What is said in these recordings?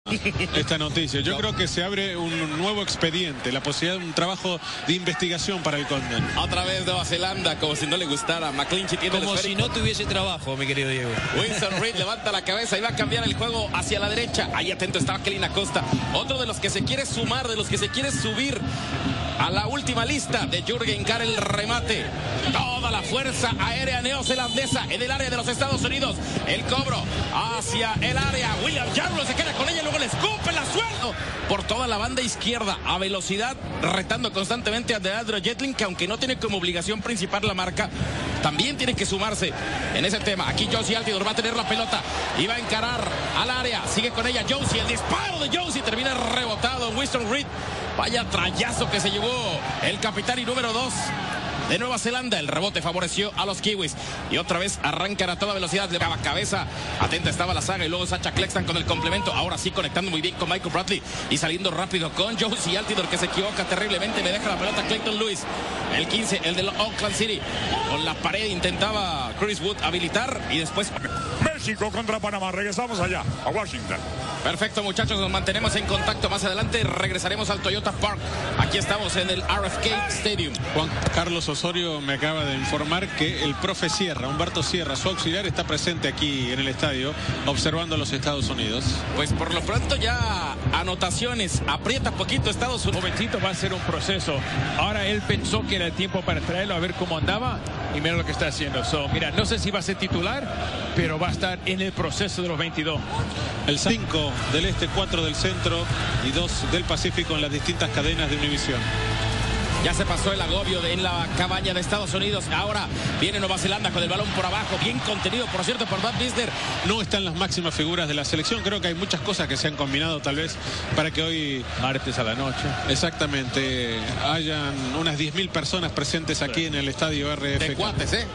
esta noticia. Yo creo que se abre un nuevo expediente, la posibilidad de un trabajo de investigación para el Conde. Otra vez Nueva Zelanda, como si no le gustara. McClinchy tiene como si no tuviese trabajo, mi querido Diego. Winston Reid levanta la cabeza y va a cambiar el juego hacia la derecha. Ahí atento estaba Kelly Acosta. Otro de los que se quiere sumar, de los que se quiere subir a la última lista de Jürgen Carr, el remate. Toda la fuerza aérea neozelandesa en el área de los Estados Unidos. El cobro hacia el área. William Jarlow se queda con ella, luego le escupe la suerte por toda la banda izquierda a velocidad, retando constantemente a Deandre Yedlin, que aunque no tiene como obligación principal la marca, también tiene que sumarse en ese tema. Aquí Josie Altidore va a tener la pelota y va a encarar al área. Sigue con ella Josie, el disparo de Josie termina rebotado en Winston Reid. Vaya trayazo que se llevó el capitán y número 2 de Nueva Zelanda. El rebote favoreció a los kiwis y otra vez arrancan a toda velocidad. Le daba cabeza, atenta estaba la saga y luego Sacha Klexton con el complemento. Ahora sí conectando muy bien con Michael Bradley y saliendo rápido con Josie Altidore, que se equivoca terriblemente. Le deja la pelota a Clayton Lewis, el 15, el del Auckland City. Con la pared intentaba Chris Wood habilitar y después México contra Panamá. Regresamos allá a Washington. Perfecto, muchachos, nos mantenemos en contacto. Más adelante regresaremos al Toyota Park. Aquí estamos en el RFK Stadium. Juan Carlos Osorio me acaba de informar que el profe Sierra, Humberto Sierra, su auxiliar, está presente aquí en el estadio observando a los Estados Unidos. Pues por lo pronto ya anotaciones, aprieta poquito Estados Unidos. Jovencito, va a ser un proceso. Ahora él pensó que era el tiempo para traerlo a ver cómo andaba y mira lo que está haciendo. Mira, no sé si va a ser titular, pero va a estar en el proceso de los 22. El 5 del este, 4 del centro y 2 del Pacífico en las distintas cadenas de Univisión. Ya se pasó el agobio en la cabaña de Estados Unidos. Ahora viene Nueva Zelanda con el balón por abajo. Bien contenido, por cierto, por Matt Visner. No están las máximas figuras de la selección. Creo que hay muchas cosas que se han combinado tal vez para que hoy, martes a la noche, exactamente, hayan unas 10.000 personas presentes aquí en el estadio RFK. De cuates, ¿eh?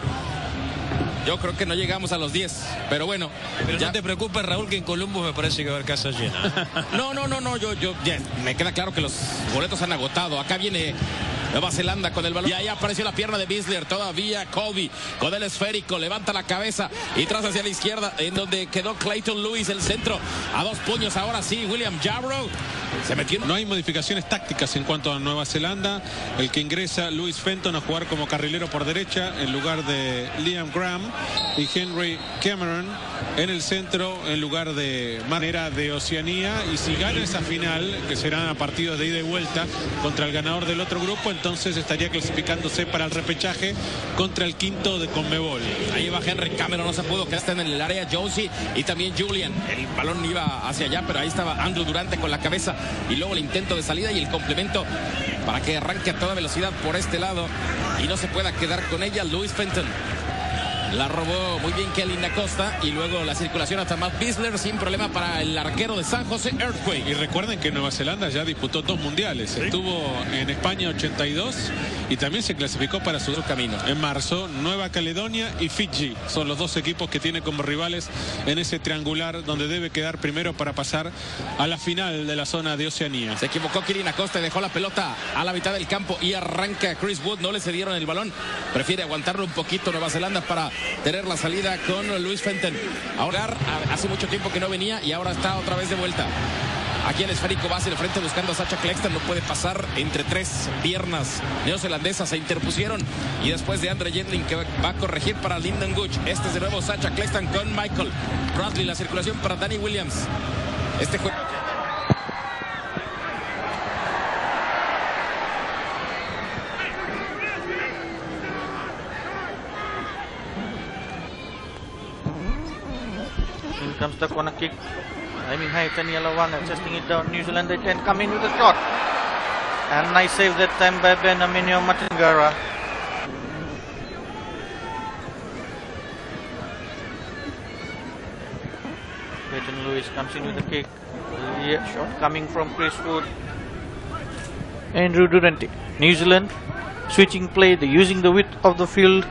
Yo creo que no llegamos a los 10, pero bueno. Pero ya no te preocupes, Raúl, que en Columbus me parece que va a haber casa llena. No, yo ya, me queda claro que los boletos han agotado. Acá viene Nueva Zelanda con el balón. Y ahí apareció la pierna de Visler. Todavía Colby con el esférico. Levanta la cabeza y tras hacia la izquierda, en donde quedó Clayton Lewis, el centro. A 2 puños ahora sí, William Jarrow. Se metió. No hay modificaciones tácticas en cuanto a Nueva Zelanda. El que ingresa, Louis Fenton, a jugar como carrilero por derecha en lugar de Liam Graham, y Henry Cameron en el centro en lugar de manera de Oceanía. Y si gana esa final, que serán a partidos de ida y vuelta contra el ganador del otro grupo, entonces estaría clasificándose para el repechaje contra el quinto de Conmebol. Ahí va Henry Cameron, no se pudo quedar en el área Josie y también Julian. El balón iba hacia allá, pero ahí estaba Andrew Durante con la cabeza y luego el intento de salida y el complemento para que arranque a toda velocidad por este lado y no se pueda quedar con ella. Louis Fenton la robó muy bien Kelly Acosta y luego la circulación hasta Matt Visler sin problema para el arquero de San José Earthquake. Y recuerden que Nueva Zelanda ya disputó 2 mundiales. ¿Sí? Estuvo en España 82 y también se clasificó para su camino. En marzo, Nueva Caledonia y Fiji son los 2 equipos que tiene como rivales en ese triangular donde debe quedar primero para pasar a la final de la zona de Oceanía. Se equivocó Kelly Acosta y dejó la pelota a la mitad del campo y arranca Chris Wood. No le cedieron el balón. Prefiere aguantarlo un poquito Nueva Zelanda para tener la salida con Louis Fenton. Ahora hace mucho tiempo que no venía y ahora está otra vez de vuelta. Aquí el esférico va hacia el frente buscando a Sacha Klexton. No puede pasar entre 3 piernas neozelandesas. Se interpusieron y después de Andre Yedlin, que va a corregir para Lyndon Gooch. Este es de nuevo Sacha Klexton con Michael Bradley. La circulación para Danny Williams. Este juego. Comes the corner kick. Aiming high, Tanya Lawanga testing it down. New Zealand they can come in with a shot. And nice save that time by Benaminio Matingara. Clayton Lewis comes in with a kick. Yeah, shot coming from Chris Wood. Andrew Durante. New Zealand switching play. They're using the width of the field.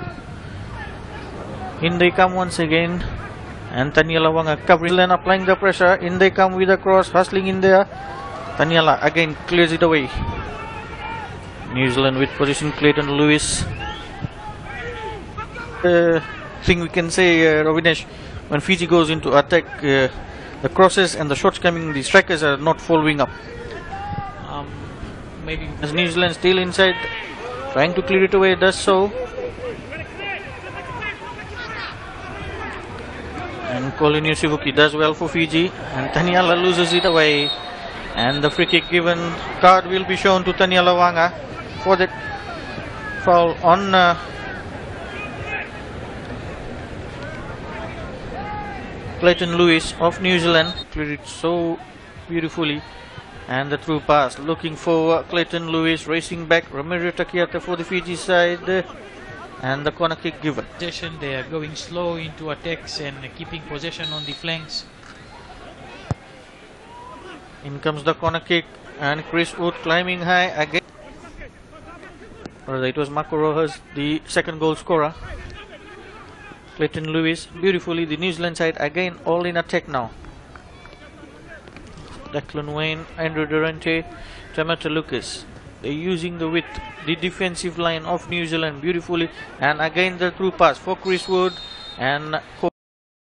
In they come once again. And Taniela Wanga covering and applying the pressure. In they come with a cross, hustling in there. Taniela again clears it away. New Zealand with position, Clayton Lewis. Thing we can say, Rovinesh, when Fiji goes into attack, the crosses and the shots coming, the strikers are not following up. Maybe as New Zealand still inside, trying to clear it away, does so. And Colin Yosifuki does well for Fiji, and Taniela loses it away. And the free kick given, card will be shown to Taniela Wanga for the foul on Clayton Lewis of New Zealand. Cleared it so beautifully. And the through pass, looking for Clayton Lewis, racing back Ramiro Takiata for the Fiji side, and the corner kick given. They are going slow into attacks and keeping possession on the flanks. In comes the corner kick, and Chris Wood climbing high again. It was Marco Rojas, the second goal scorer. Clayton Lewis, beautifully, the New Zealand side again all in attack now. Declan Wayne, Andrew Durante, Tamata Lucas. They're using the width, the defensive line of New Zealand beautifully, and again the through pass for Chris Wood and